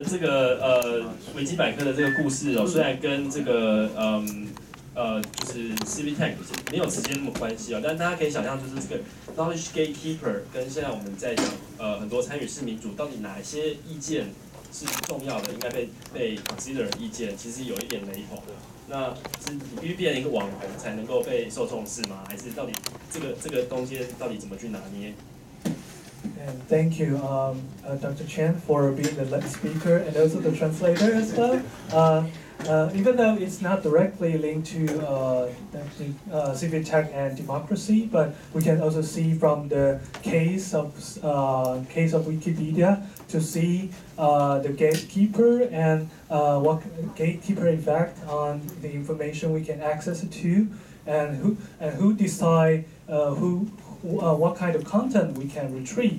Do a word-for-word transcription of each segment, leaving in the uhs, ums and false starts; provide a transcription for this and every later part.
这个呃维基百科的这个故事哦，虽然跟这个嗯呃就是 Civic 没有直接那么关系哦，但大家可以想象，就是这个 knowledge gatekeeper 跟现在我们在讲呃很多参与式民主，到底哪一些意见是重要的，应该被被 consider 的意见，其实有一点雷同的。那是你必须变成一个网红才能够被受重视吗？还是到底这个这个中间到底怎么去拿捏？ And thank you, um, uh, Doctor Chen, for being the speaker and also the translator as well. Uh, uh, even though it's not directly linked to uh, the, uh, civic tech and democracy, but we can also see from the case of uh, case of Wikipedia to see uh, the gatekeeper and uh, what gatekeeper effect on the information we can access it to, and who and who decide uh, who. Uh, what kind of content we can retrieve.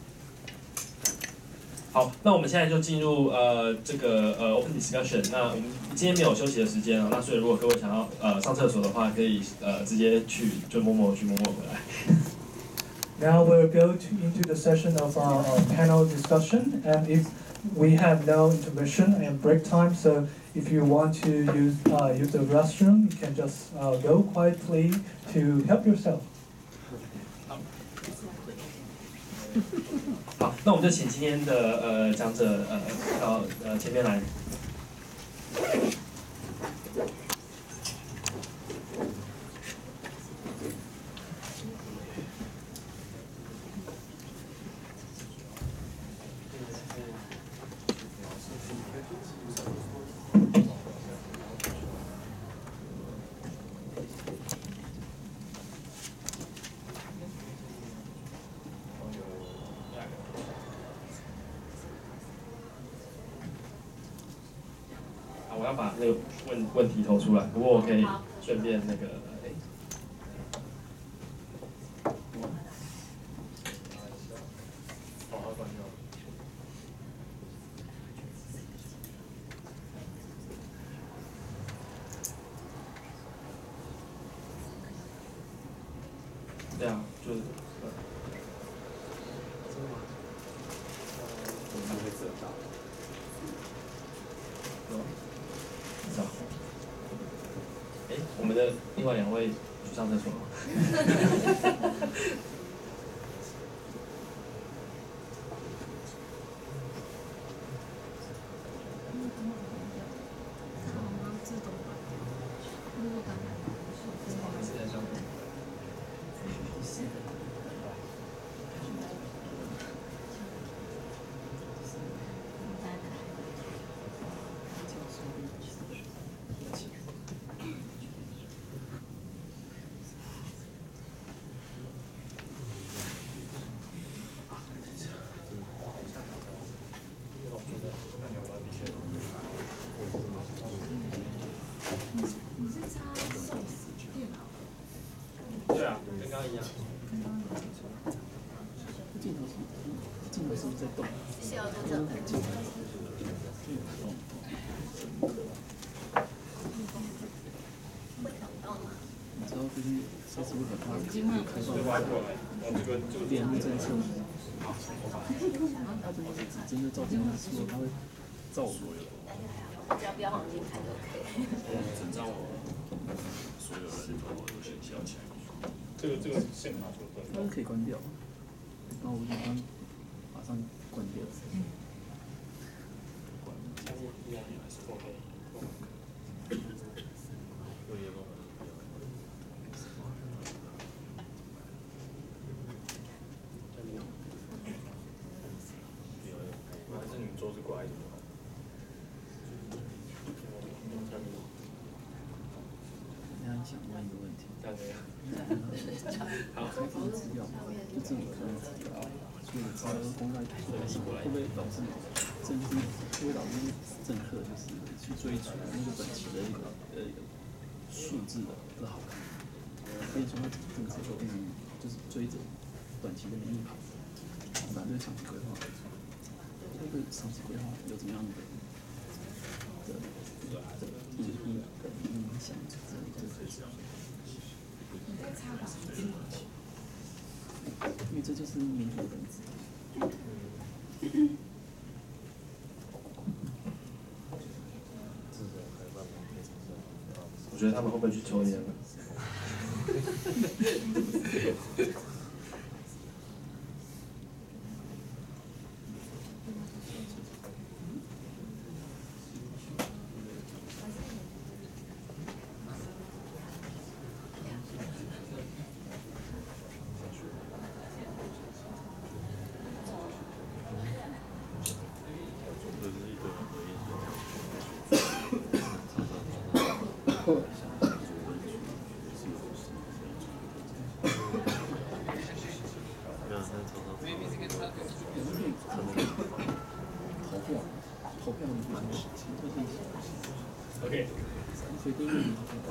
好，那我们现在就进入呃这个呃 open discussion。那我们今天没有休息的时间啊，那所以如果各位想要呃上厕所的话，可以呃直接去就默默去默默回来。 Now we'll go to, into the session of our, our panel discussion, and if we have no intermission and break time, so if you want to use uh, use the restroom, you can just uh, go quietly to help yourself. 好，那我们就请今天的呃讲者呃到呃前面来。我要把那个问问题投出来，不过我可以顺便那个，哎，对啊，就是，哎，我们的另外两位去上厕所了。对啊，跟刚刚一样。 镜头是镜头是不是在动？ 是要多久？会动到吗？ 你知道最近奢侈品它开放联合政策，它这个是指针对照片来说，它会照所有。 只要不要往进看就可以。 整张我所有人都有显消起来。 这个这个现场就对。 它是可以关掉，然后我就刚马上关掉。 相信依然还是 OK。 还是你们桌子过来一点。 想问一个问题， 这样可以。 好，开放资料，就政府开放资料，所以资料公开出来，会不会导致政治，会不会导致政客就是去追逐那个短期的一个呃数字的不好看，所以说政治会变成就是追着短期的利益跑，反对长期规划，会对长期规划有怎么样的的的意义跟影响？因为这就是民主的本质。 觉得他们会不会去抽烟呢？ 投票的部分是特定 OK， 所以第一个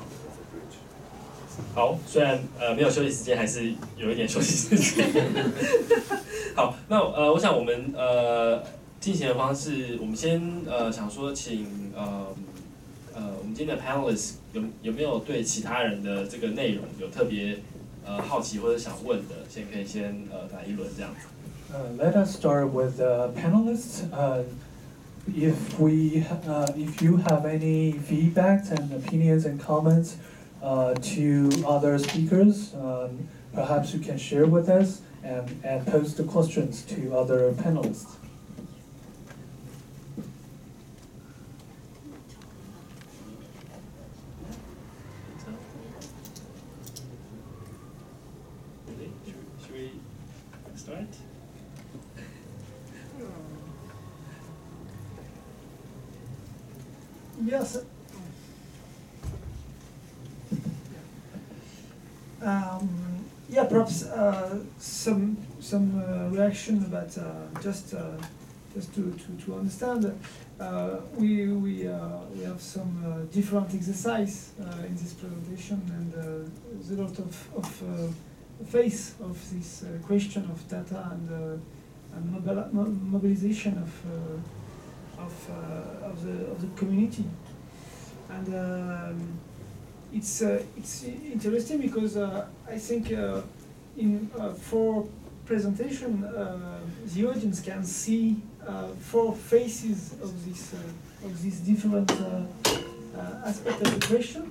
好，虽然呃没有休息时间，还是有一点休息时间。好，那呃，我想我们呃进行的方式，我们先呃想说请呃呃我们今天的 panelists 有有没有对其他人的这个内容有特别呃好奇或者想问的，先可以先呃来一轮这样子。 Uh, let us start with the panelists. Uh, if we, uh, if you have any feedbacks and opinions and comments uh, to other speakers, um, perhaps you can share with us and, and pose the questions to other panelists. Should we start? Yes. Um, yeah, perhaps uh, some some uh, reaction, but uh, just uh, just to, to, to understand, uh, we we uh, we have some uh, different exercise uh, in this presentation, and uh, there's a lot of of uh, face of this uh, question of data and uh, and mobili mo mobilization of. Uh, Of, uh, of the of the community, and um, it's uh, it's interesting because uh, I think uh, in uh, for presentation uh, the audience can see uh, four faces of this uh, of these different uh, uh, aspects of the question.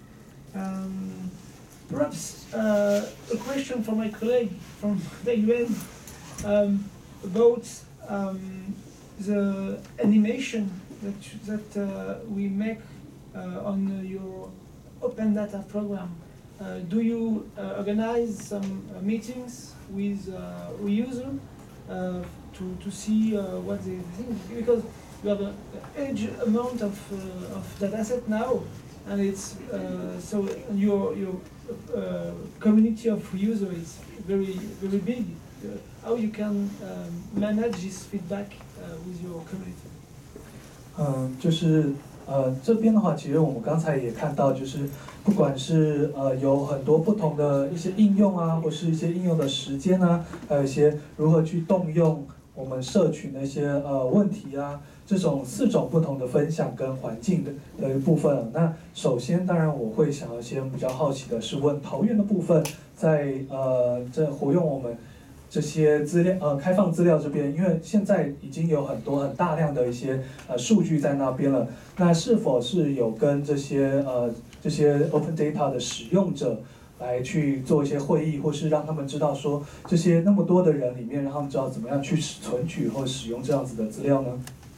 Um, perhaps uh, a question for my colleague from the U N um, about. Um, the animation that that uh, we make uh, on uh, your open data program. Uh, do you uh, organize some uh, meetings with uh, users uh, to to see uh, what they think? Because you have a huge amount of uh, of data set now, and it's uh, so your your uh, community of users is very very big. Uh, how you can um, manage this feedback uh, with your community? 嗯，就是呃这边的话，其实我们刚才也看到，就是不管是呃有很多不同的一些应用啊，或是一些应用的时间啊，还有一些如何去动用我们社群的一些呃问题啊，这种四种不同的分享跟环境的的一部分。那首先，当然我会想要先比较好奇的是问桃园的部分，在呃这活用我们。这些资料呃开放资料这边，因为现在已经有很多很大量的一些呃数据在那边了，那是否是有跟这些呃这些 open data 的使用者来去做一些会议，或是让他们知道说这些那么多的人里面，让他们知道怎么样去存取或使用这样子的资料呢？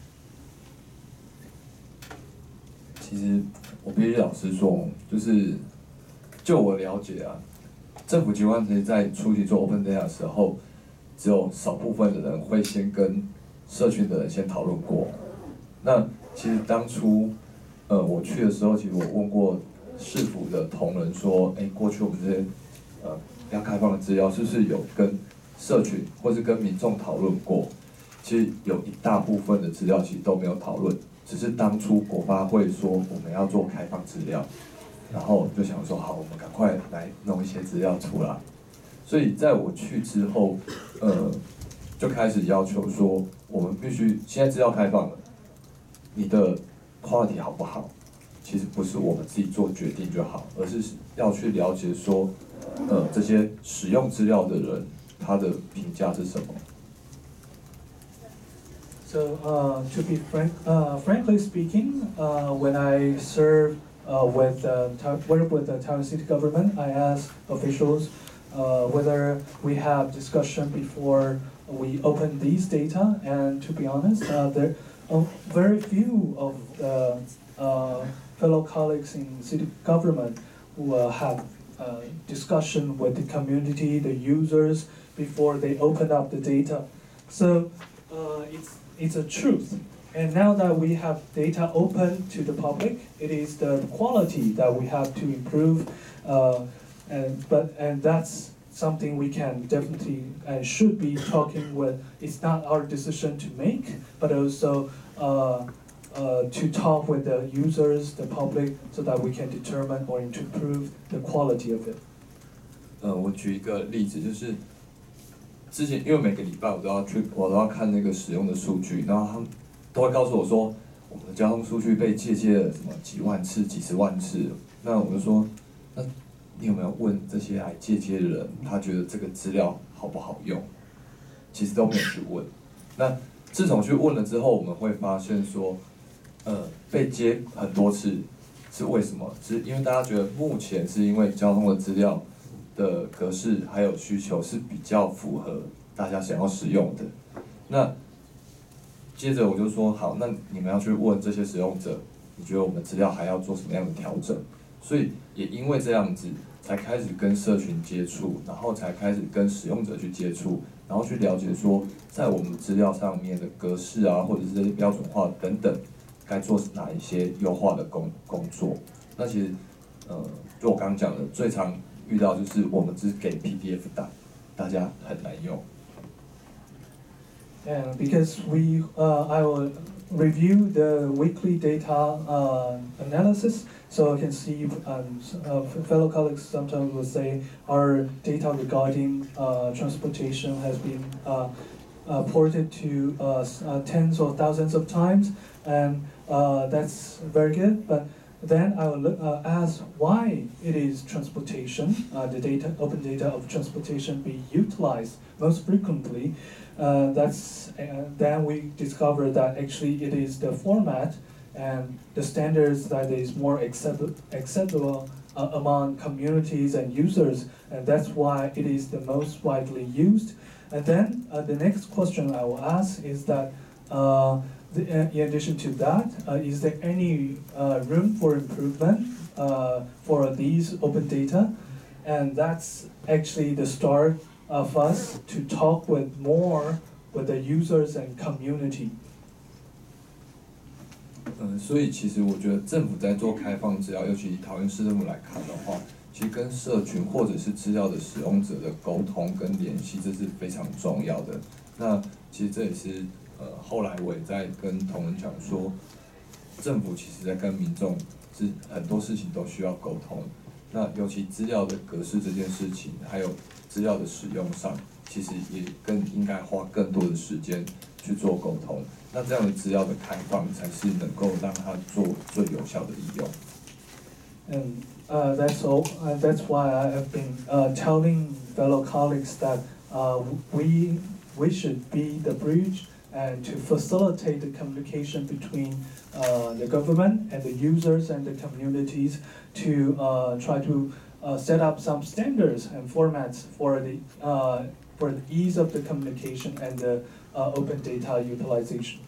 其实我必须老实说，就是就我了解啊。政府机关其实在初期做 open data 的时候，只有少部分的人会先跟社群的人先讨论过。那其实当初，呃，我去的时候，其实我问过市府的同仁说，哎，过去我们这些呃要开放的资料，是不是有跟社群或是跟民众讨论过？其实有一大部分的资料其实都没有讨论，只是当初国发会说我们要做开放资料。然后就想说，好，我们赶快来弄一些资料出来。所以在我去之后，呃，就开始要求说，我们必须现在资料开放了，你的 quality 好不好，其实不是我们自己做决定就好，而是要去了解说，呃，这些使用资料的人他的评价是什么。 So uh, to be frank, uh, frankly speaking, uh, when I serve uh, with uh, work with the Taiwan City government. I asked officials uh, whether we have discussion before we open these data, and to be honest, uh, there are very few of the uh, fellow colleagues in city government who uh, have uh, discussion with the community, the users, before they open up the data. So uh, it's, it's a truth. And now that we have data open to the public, it is the quality that we have to improve. Uh, and, but, and that's something we can definitely and should be talking with. It's not our decision to make, but also uh, uh, to talk with the users, the public, so that we can determine or to improve the quality of it. 呃，我举一个例子，就是之前因为每个礼拜我都要去，我都要看那个使用的数据，然后他们都会告诉我说，我们的交通数据被借接了什么几万次、几十万次。那我就说，那你有没有问这些来借接的人，他觉得这个资料好不好用？其实都没有去问。那自从去问了之后，我们会发现说，呃，被接很多次是为什么？是因为大家觉得目前是因为交通的资料的格式还有需求是比较符合大家想要使用的。那接着我就说，好，那你们要去问这些使用者，你觉得我们资料还要做什么样的调整？所以也因为这样子，才开始跟社群接触，然后才开始跟使用者去接触，然后去了解说，在我们资料上面的格式啊，或者是这些标准化等等，该做哪一些优化的工工作。那其实，呃，就我刚刚讲的，最常遇到就是我们只给 P D F 档，大家很难用。 And because we, uh, I will review the weekly data uh, analysis, so I can see um, uh, fellow colleagues sometimes will say our data regarding uh, transportation has been uh, uh, ported to uh, uh, tens or thousands of times, and uh, that's very good. But then I will look, uh, ask why it is transportation, uh, the data, open data of transportation be utilized most frequently. Uh, that's uh, then we discover that actually it is the format and the standards that is more accept acceptable uh, among communities and users, and that's why it is the most widely used. And then uh, the next question I will ask is that, uh, the, uh, in addition to that, uh, is there any uh, room for improvement uh, for these open data? And that's actually the start of us to talk with more with the users and community. 嗯，所以其实我觉得政府在做开放资料，尤其以桃园市政府来看的话，其实跟社群或者是资料的使用者的沟通跟联系，这是非常重要的。那其实这也是呃后来我也在跟同仁讲说，政府其实在跟民众是很多事情都需要沟通。那尤其资料的格式这件事情，还有资料的使用上，其实也更应该花更多的时间去做沟通。那这样的资料的开放，才是能够让它做最有效的利用。 And uh, that's all. Uh, that's why I have been uh, telling fellow colleagues that uh, we we should be the bridge and to facilitate the communication between uh, the government and the users and the communities to uh, try to uh, set up some standards and formats for the uh, for the ease of the communication and the uh, open data utilization.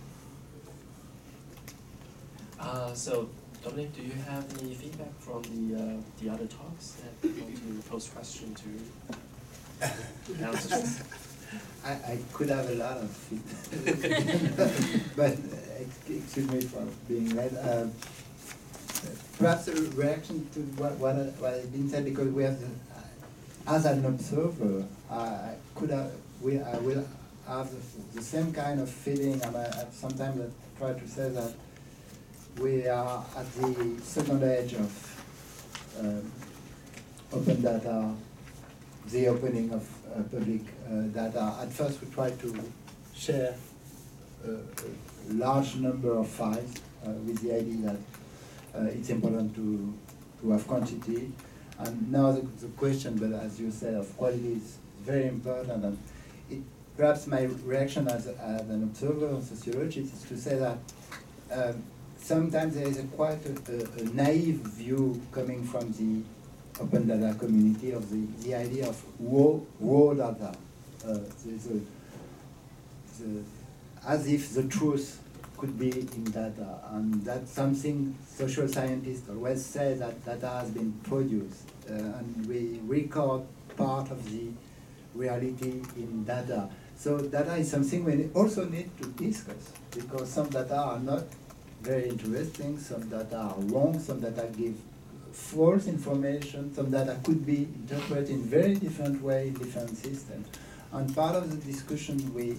Uh, so, Dominic, do you have any feedback from the uh, the other talks that you want to pose question to announcers? I, I could have a lot of feedback, but uh, excuse me for being late. Uh, perhaps a reaction to what what, what has been said, because we have, the, as an observer, I could have, we I will have the, the same kind of feeling, and I, I sometimes I try to say that we are at the second edge of um, open data, the opening of uh, public uh, data. At first we tried to share uh, a large number of files uh, with the idea that uh, it's important to, to have quantity. And now the, the question, but as you said, of quality is very important. And it, perhaps my reaction as, as an observer and sociologist is to say that um, sometimes there is a quite a, a, a naive view coming from the open data community of the, the idea of raw, raw data, uh, the, the, the, as if the truth could be in data, and that's something social scientists always say, that data has been produced, uh, and we record part of the reality in data. So data is something we also need to discuss, because some data are not very interesting, some data are wrong, some data give false information, some data could be interpreted in very different way in different systems. And part of the discussion, we,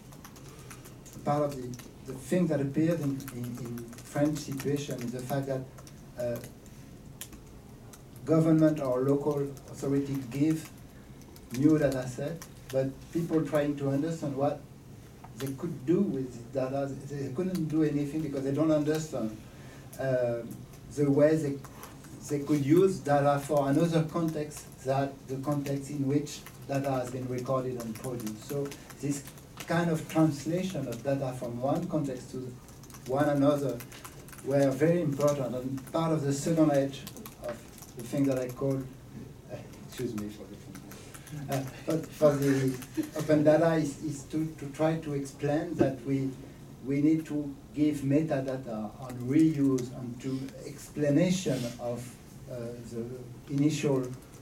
part of the, the thing that appeared in, in, in French situation is the fact that uh, government or local authority give new data set, but people trying to understand what they could do with the data, they couldn't do anything because they don't understand uh, the way they, they could use data for another context than the context in which data has been recorded and produced. So this kind of translation of data from one context to one another were very important, and part of the second edge of the thing that I call, uh, excuse me for the Uh, but for the open data is, is to, to try to explain that we, we need to give metadata on reuse and to explanation of uh, the initial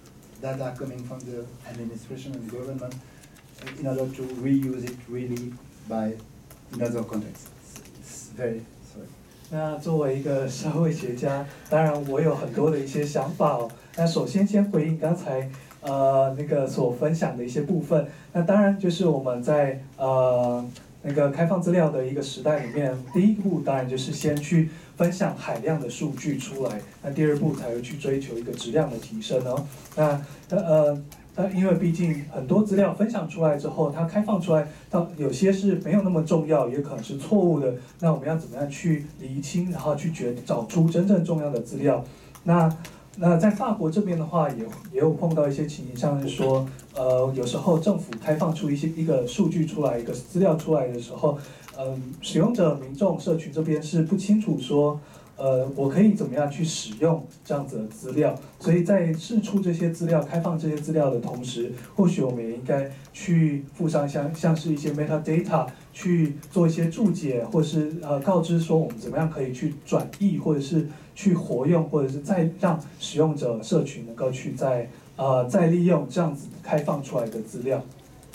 data coming from the administration and government in order to reuse it really by another context. It's, it's very, sorry. 那作为一个社会学家，当然我有很多的一些想法哦。那首先先回应刚才呃那个所分享的一些部分。那当然就是我们在呃那个开放资料的一个时代里面，第一步当然就是先去分享海量的数据出来，那第二步才会去追求一个质量的提升哦。那呃。那因为毕竟很多资料分享出来之后，它开放出来，到有些是没有那么重要，也可能是错误的。那我们要怎么样去厘清，然后去决找出真正重要的资料？那那在法国这边的话，也也有碰到一些情形，像是说，呃，有时候政府开放出一些一个数据出来，一个资料出来的时候，嗯，使用者、民众、社群这边是不清楚说。呃，我可以怎么样去使用这样子的资料？所以在释出这些资料、开放这些资料的同时，或许我们也应该去附上像像是一些 metadata， 去做一些注解，或是呃告知说我们怎么样可以去转译，或者是去活用，或者是再让使用者社群能够去再呃再利用这样子开放出来的资料。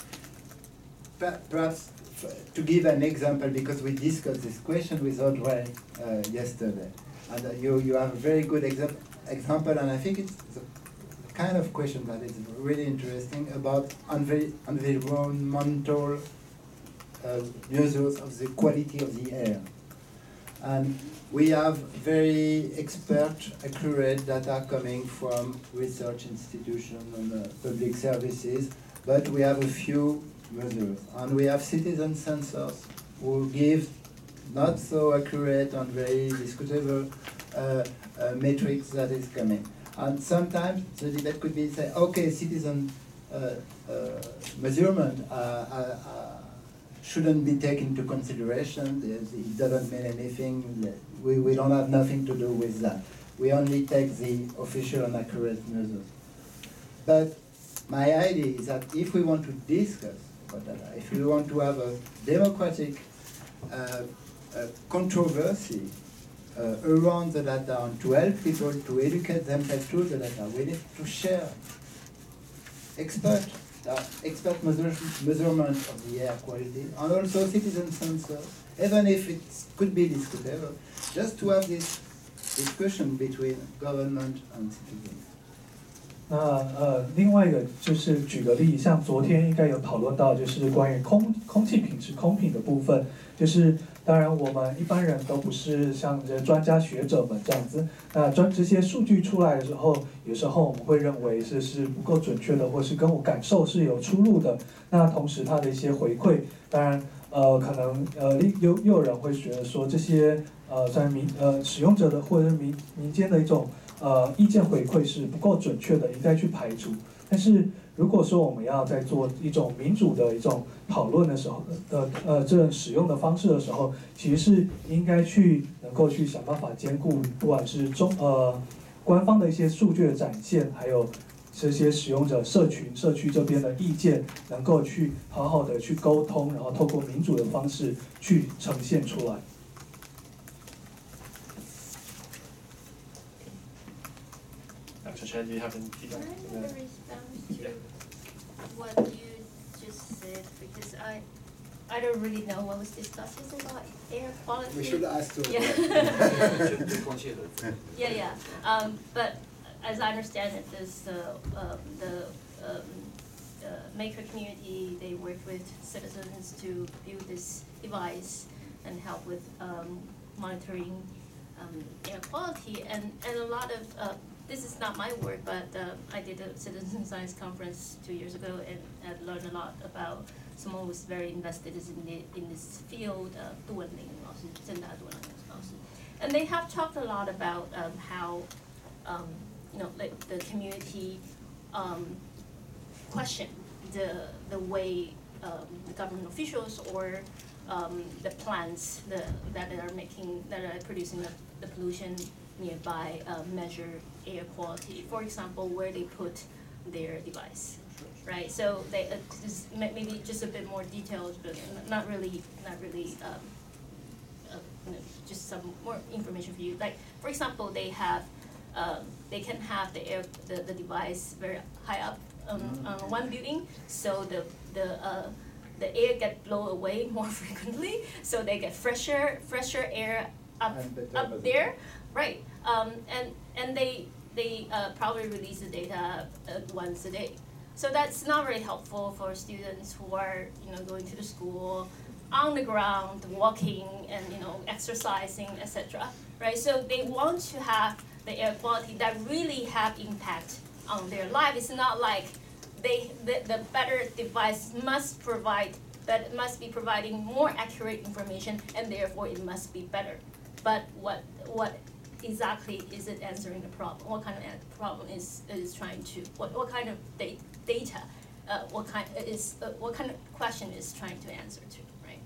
Perhaps to give an example, because we discussed this question with Audrey uh, yesterday, and uh, you, you have a very good example, example, and I think it's the kind of question that is really interesting about env environmental uh, measures of the quality of the air. And we have very expert, accurate data coming from research institutions and uh, public services, but we have a few measures. And we have citizen sensors who give not so accurate and very discutable uh, uh, metrics that is coming. And sometimes the debate could be say, okay, citizen uh, uh, measurement uh, uh, shouldn't be taken into consideration. It doesn't mean anything. We, we don't have nothing to do with that. We only take the official and accurate measures. But my idea is that if we want to discuss about data, if we want to have a democratic uh, uh, controversy uh, around the data and to help people to educate themselves through the data, we need to share expert, uh, expert measure, measurement of the air quality and also citizen sensors, even if it could be discutable, just to have this discussion between government and citizens. 那呃，另外一个就是举个例，像昨天应该有讨论到，就是关于空空气品质空品的部分，就是当然我们一般人都不是像这专家学者们这样子，那专这些数据出来的时候，有时候我们会认为这是不够准确的，或是跟我感受是有出入的。那同时它的一些回馈，当然呃可能呃又又有人会觉得说这些呃在民呃使用者的或者是民民间的一种。呃，意见回馈是不够准确的，应该去排除。但是如果说我们要在做一种民主的一种讨论的时候的呃这种使用的方式的时候，其实是应该去能够去想办法兼顾，不管是中呃官方的一些数据的展现，还有这些使用者社群社区这边的意见，能够去好好的去沟通，然后透过民主的方式去呈现出来。 Doctor Chen, do you have any feedback? I'm gonna respond to what you just said because I I don't really know what was discussed. Is it about air quality? We should ask to. Yeah. 对空气和 Yeah, yeah. Um, but as I understand it, this uh, um, the um, uh, maker community, they work with citizens to build this device and help with um, monitoring um, air quality. And, and a lot of uh, this is not my work, but uh, I did a citizen science conference two years ago, and I learned a lot about someone who was very invested in the, in this field, uh, 杜文玲老师，正大杜文玲老师. And they have talked a lot about um, how, um, you know, like the community um, question the the way um, the government officials or um, the plants the, that are making that are producing the, the pollution nearby uh, measure air quality. For example, where they put their device, right? So they uh, just maybe just a bit more detailed, but not really, not really. Um, uh, you know, just some more information for you. Like for example, they have, um, they can have the air, the, the device very high up on, on one building, so the the uh, the air get blown away more frequently, so they get fresher fresher air up up there, right? Um, and and they they uh, probably release the data uh, once a day, so that's not very helpful for students who are you know going to the school, on the ground, walking and you know exercising, et cetera. Right? So they want to have the air quality that really have impact on their life. It's not like they the, the better device must provide that must be providing more accurate information and therefore it must be better. But what what exactly is it answering the problem? What kind of problem is is trying to what what kind of da- data? Uh, what kind is uh, what kind of question is trying to answer to, right?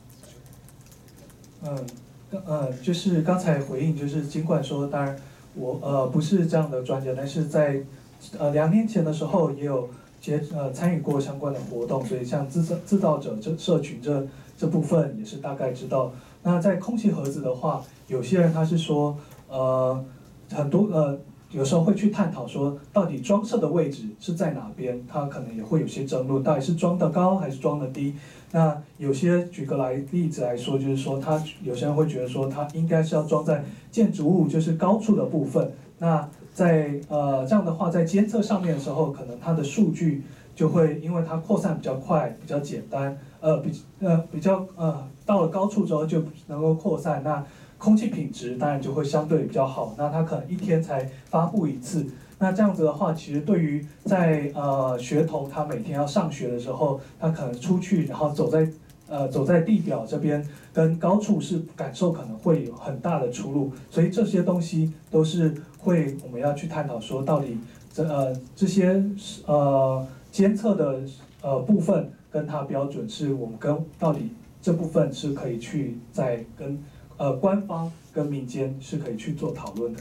So. 嗯，呃，就是刚才回应，就是尽管说，当然我呃不是这样的专家，但是在呃两年前的时候也有接呃参与过相关的活动，所以像制造制造者这社群这这部分也是大概知道。那在空气盒子的话，有些人他是说，呃，很多呃。有时候会去探讨说，到底装设的位置是在哪边，它可能也会有些争论，到底是装的高还是装的低。那有些举个来例子来说，就是说，他有些人会觉得说，它应该是要装在建筑物就是高处的部分。那在呃这样的话，在监测上面的时候，可能它的数据就会因为它扩散比较快，比较简单，呃比呃比较呃到了高处之后就能够扩散。那空气品质当然就会相对比较好，那它可能一天才发布一次。那这样子的话，其实对于在呃学童他每天要上学的时候，他可能出去然后走在呃走在地表这边跟高处是感受可能会有很大的出入，所以这些东西都是会我们要去探讨说，到底这呃这些呃监测的呃部分跟它标准是我们跟到底这部分是可以去在跟。呃，官方跟民间是可以去做讨论的。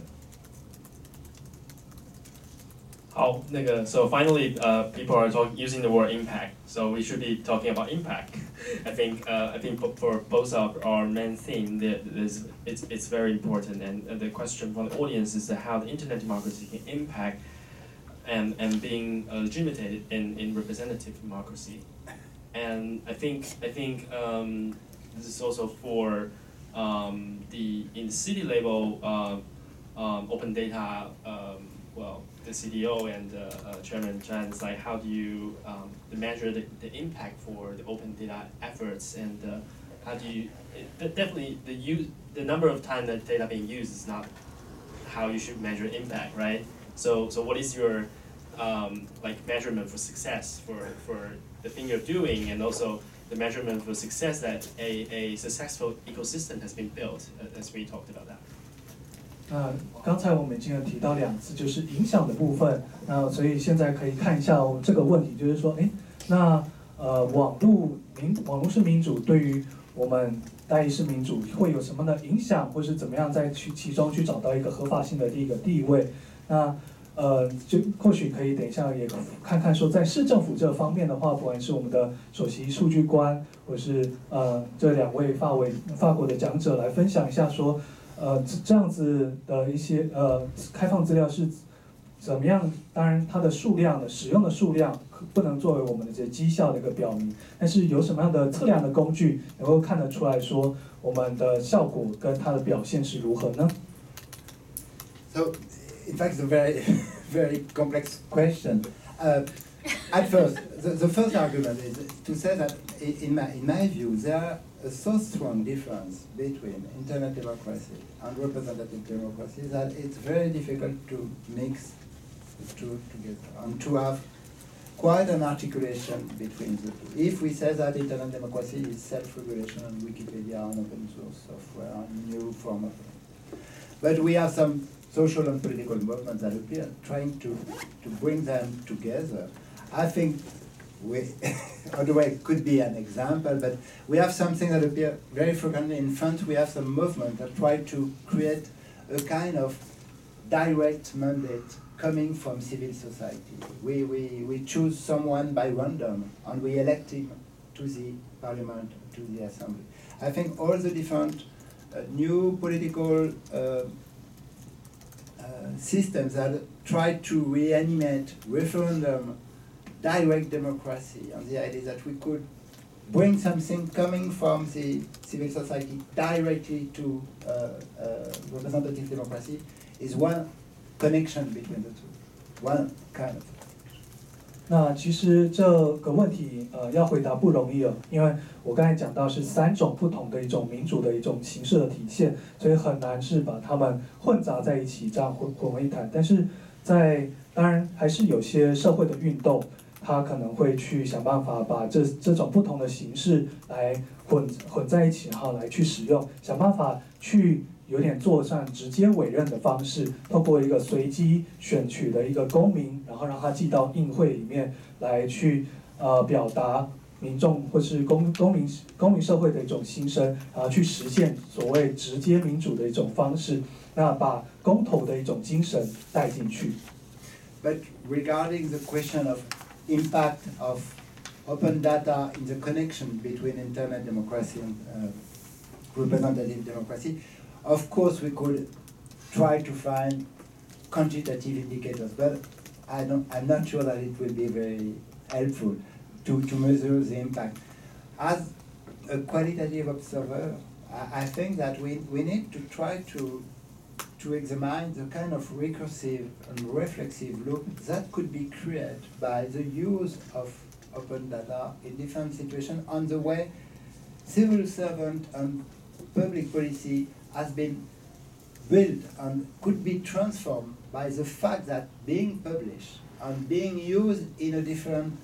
好，那个 so finally, uh, people are talking using the word impact. So we should be talking about impact. I think uh, I think for both of our main theme, there's it's it's very important. And the question from the audience is how the internet democracy can impact and and being uh, legitimated in in representative democracy. And I think I think um, this is also for Um, the in the city level, uh, um, open data, um, well, the C D O and uh, uh, Chairman Chan is like, how do you um, measure the, the impact for the open data efforts, and uh, how do you it, definitely the use the number of time that data being used is not how you should measure impact, right? So so what is your um, like measurement for success for for the thing you're doing, and also the measurement for success that a, a successful ecosystem has been built, as we talked about that. 那刚才我们已经有提到两次，就是影响的部分。那所以现在可以看一下我们这个问题，就是说，哎，那呃，网络民网络式民主对于我们代议式民主会有什么的影响，或是怎么样在去其中去找到一个合法性的第一个地位？那呃，就或许可以等一下也看看说，在市政府这方面的话，不管是我们的首席数据官，或是呃这两位法委法国的讲者来分享一下说。呃，这样子的一些呃开放资料是怎么样？当然，它的数量的使用的数量不能作为我们的这绩效的一个表明，但是有什么样的测量的工具能够看得出来说我们的效果跟它的表现是如何呢 ？So, in fact, it's a very, very complex question. Uh, at first, the, the first argument is to say that, in my in my view, there are a so strong difference between internet democracy and representative democracy that it's very difficult to mix the two together and to have quite an articulation between the two. If we say that internet democracy is self-regulation and Wikipedia and open source software and new form of it. But we have some social and political movements that appear trying to, to bring them together. I think we, otherwise it could be an example, but we have something that appear very frequently in France. We have some movement that try to create a kind of direct mandate coming from civil society. We, we, we choose someone by random and we elect him to the parliament, to the assembly. I think all the different uh, new political uh, uh, systems that try to reanimate referendum, direct democracy, and the idea that we could bring something coming from the civil society directly to uh, uh, representative democracy is one connection between the two, one kind of. 那其实这个问题呃要回答不容易哦，因为我刚才讲到是三种不同的一种民主的一种形式的体现，所以很难是把它们混杂在一起这样混混为一谈。但是在当然还是有些社会的运动。他可能会去想办法把这这种不同的形式来混混在一起，然后来去使用，想办法去有点做上直接委任的方式，透过一个随机选取的一个公民，然后让他寄到议会里面来去呃表达民众或是公公民公民社会的一种心声，然后去实现所谓直接民主的一种方式，那把公投的一种精神带进去。 But regarding the question of impact of open data in the connection between internet democracy and uh, representative democracy, of course we could try to find quantitative indicators, but I don't, I'm not sure that it will be very helpful to, to measure the impact. As a qualitative observer, I, I think that we, we need to try to to examine the kind of recursive and reflexive loop that could be created by the use of open data in different situations on the way civil servant and public policy has been built and could be transformed by the fact that being published and being used in a different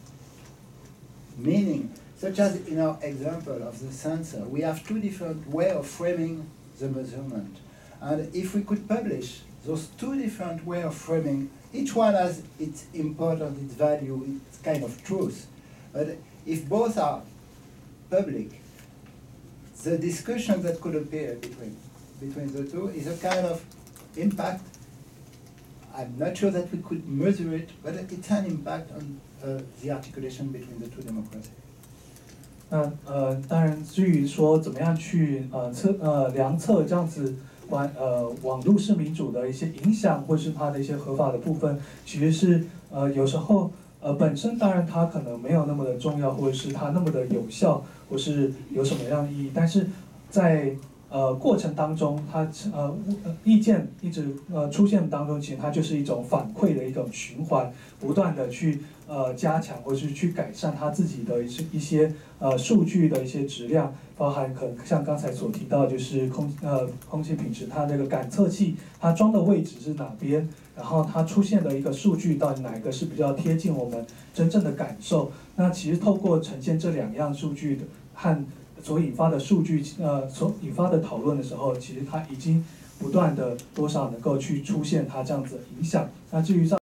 meaning, such as in our example of the censor. We have two different ways of framing the measurement. And if we could publish those two different ways of framing, each one has its importance, its value, its kind of truth. But if both are public, the discussion that could appear between, between the two is a kind of impact. I'm not sure that we could measure it, but it's an impact on uh, the articulation between the two democracies. 那呃，当然，至于说怎么样去呃测呃量测这样子。关呃网络式民主的一些影响，或是它的一些合法的部分，其实是呃有时候呃本身当然它可能没有那么的重要，或者是它那么的有效，或是有什么样的意义，但是在呃过程当中，它呃意见一直呃出现当中，其实它就是一种反馈的一种循环，不断的去呃加强或是去改善它自己的一些一些呃数据的一些质量。包含可能像刚才所提到，就是空呃空气品质，它那个感测器它装的位置是哪边，然后它出现的一个数据到底哪一个是比较贴近我们真正的感受？那其实透过呈现这两样数据的和所引发的数据呃所引发的讨论的时候，其实它已经不断的多少能够去出现它这样子的影响。那至于造